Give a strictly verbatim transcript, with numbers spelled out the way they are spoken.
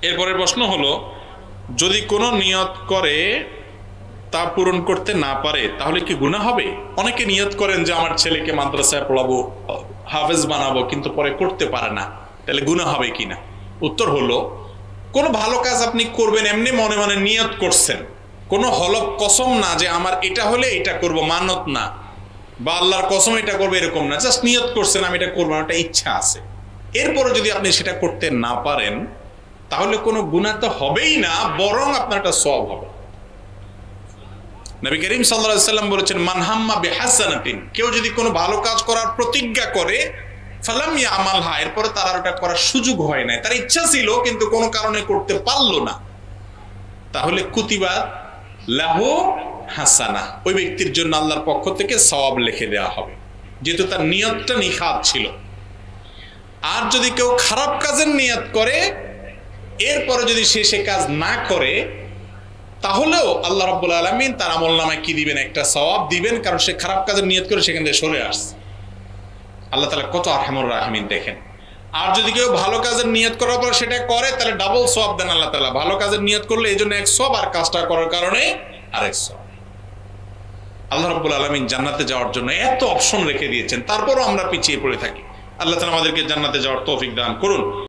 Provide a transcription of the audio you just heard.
এরপরের প্রশ্ন হলো, যদি কোনো নিয়ত করে তা পূরণ করতে না পারে তাহলে কি গুনাহ হবে? অনেকে নিয়ত করেন যে আমার ছেলেকে মাদ্রাসায় পড়াবো, হাফেজ বানাবো, কিন্তু পরে করতে পারে না, তাহলে গুনাহ হবে কিনা? উত্তর হলো, কোনো ভালো কাজ আপনি করবেন এমনি মনে মনে নিয়ত করছেন, কোনো হলফ কসম না যে আমার এটা হলে এটা করব, মানত না, বা আল্লাহর কসম এটা করবো এরকম না, জাস্ট নিয়ত করছেন আমি এটা করবো, একটা ইচ্ছা আছে। এরপরে যদি আপনি সেটা করতে না পারেন তাহলে কোনো গুনাহ তো হবেই না, বরং আপনার একটা সওয়াব হবে। নবী করিম সাল্লাল্লাহু আলাইহি সাল্লাম বলেছেন, মান হাম্মা বিহাসানাতিন, কেউ যদি কোনো ভালো কাজ করার প্রতিজ্ঞা করে, ফালাম ইয়ামালহা, এরপরে তার আর ওটা করার সুযোগ হয় না, তার ইচ্ছা ছিল কিন্তু কোনো কারণে করতে পারলো না, তাহলে কুতিবা লাহু হাসানা, ওই ব্যক্তির জন্য আল্লাহর পক্ষ থেকে সওয়াব লিখে দেওয়া হবে, যেহেতু তার নিয়তটা নিখাত ছিল। আর যদি কেউ খারাপ কাজের নিয়ত করে এরপরে যদি সে সে কাজ না করে, তাহলেও আল্লাহ রাব্বুল আলামিন তার আমলনামায় কি দিবেন? একটা সওয়াব দিবেন, কারণ সে খারাপ কাজের নিয়ত করে সেখান থেকে সরে আসছে। আল্লাহ তাআলা কত আরহামুর রাহিমিন দেখেন। আর যদি কেউ ভালো কাজের নিয়ত করার পর সেটা করে, তাহলে ডাবল সওয়াব দেন আল্লাহ তাআলা। ভালো কাজের নিয়ত করলে এই জন্য এক সওয়াব, আর কাজটা করার কারণে আরেক সওয়াব। আল্লাহ রাব্বুল আলামিন জান্নাতে যাওয়ার জন্য এত অপশন রেখে দিয়েছেন, তারপরও আমরা পিছিয়ে পড়ে থাকি। আল্লাহ তাআলা আমাদেরকে জান্নাতে যাওয়ার তৌফিক দান করুন।